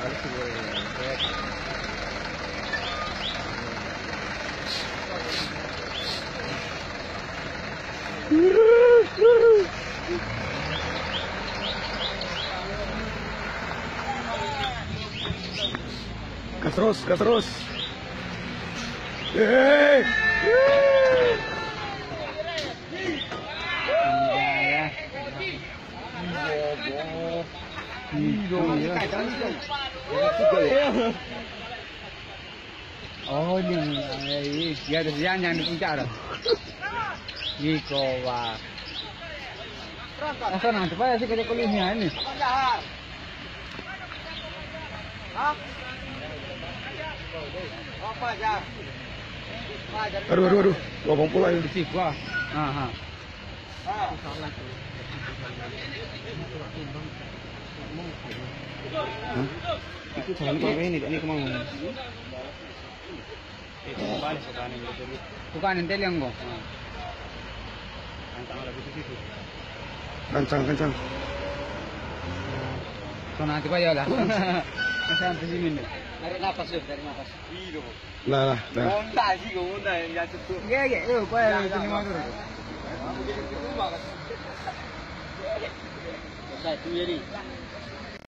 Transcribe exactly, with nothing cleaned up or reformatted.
Gas terus, gas terus. Yeay. Oh ini, ya ada yang yang di puncak ada. Iko wah. Asal nanti apa sih kerja kuliahnya ini? Aduh, aduh, aduh, lubang pula ini. Sih gua. Aha. Itu jangan pakai ini, ini kemana? Bukan entel yang gua. Kencang, kencang. So nanti pa ya lah. Sampai sini nih. Tarik napas ya, tarik napas. Lah, lah, lah. Monta sih, gua monta yang jatuh tuh. Iya, iya, yuk, gua yang sini motor. Saya tuh jadi.